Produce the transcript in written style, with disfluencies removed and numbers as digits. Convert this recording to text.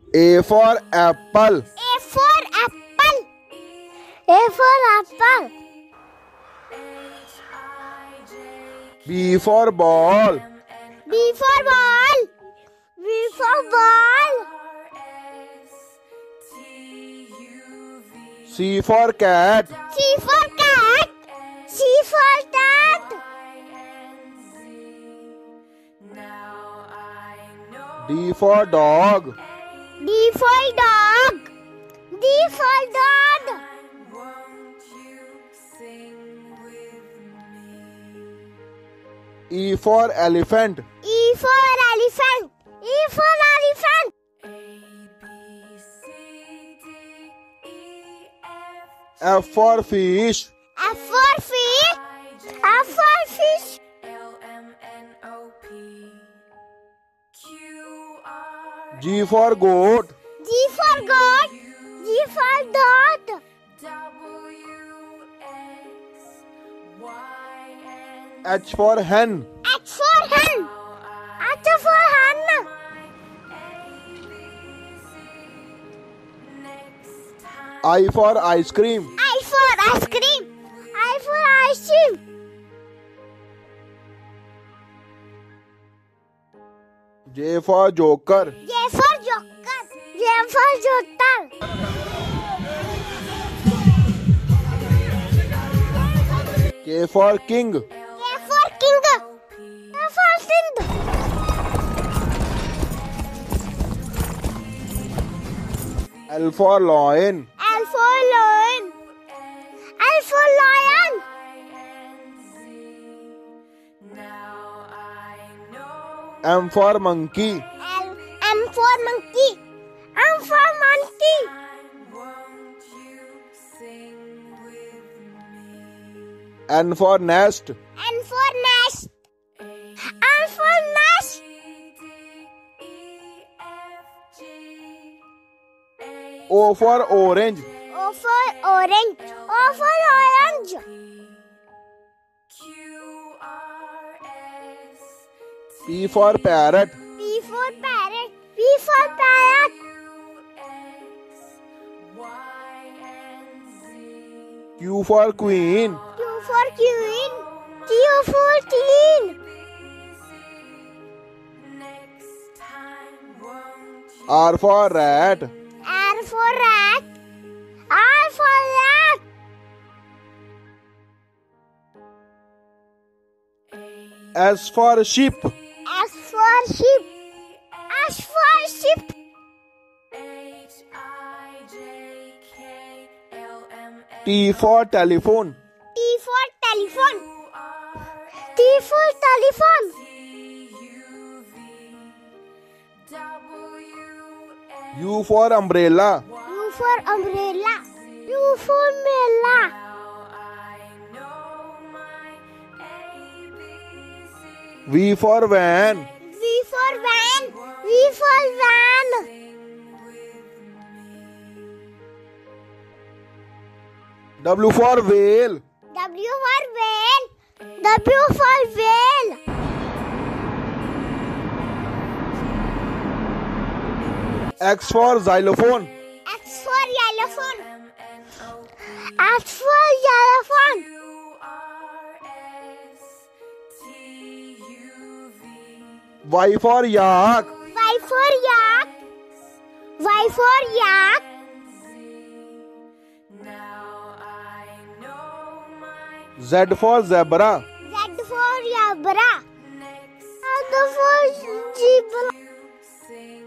A for apple. A for apple. A for apple. B for ball. B for ball. B for ball. C for cat. C for cat. C for cat. D for dog. D for dog. D for dog. E for elephant. E for elephant. E for elephant. F for fish. F for fish. F for fish. G for goat. G for goat. G for dot. H for hen. H for hen. H for hen. I for ice cream. I for ice cream. I for ice cream. J for joker. J for joker. J for joker. K for king. K for king. K for Sindh. L for lion. L for lion. L for lion. M for monkey. M for monkey. M for monkey. N for nest. N for nest. N for nest. O for orange. O for orange. O for orange. P for parrot. P for parrot. P for parrot. Q for queen. Q for queen. Q for teen. R for rat. R for rat. R for rat. S for sheep. S for sheep. S for sheep. T for telephone. T for telephone. T for telephone. U for umbrella. U for umbrella. U for umbrella. V for van. V for van. V for van. W for whale. W for whale. W for whale. X for xylophone. X for xylophone. X for xylophone. Y for yak. Y for yak. Y for yak. Z for zebra. Z for zebra. Z for zebra.